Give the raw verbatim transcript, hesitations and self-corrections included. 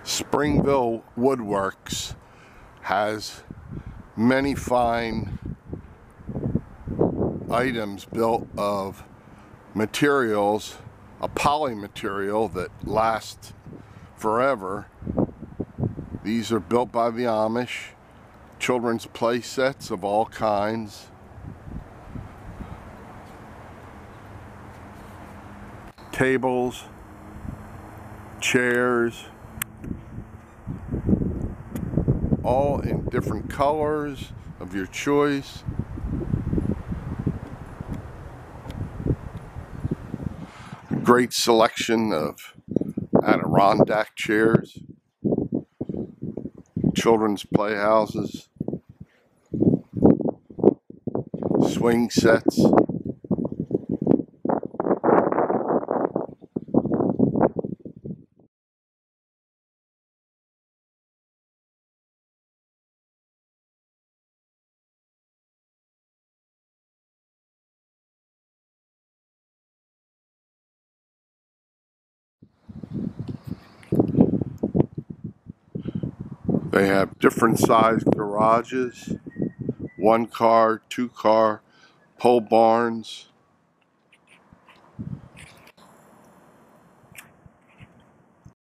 Springville Woodworks has many fine items built of materials, a poly material that lasts forever. These are built by the Amish, children's play sets of all kinds. Tables, chairs, all in different colors of your choice. Great selection of Adirondack chairs, children's playhouses, swing sets. They have different sized garages, one car, two car, pole barns.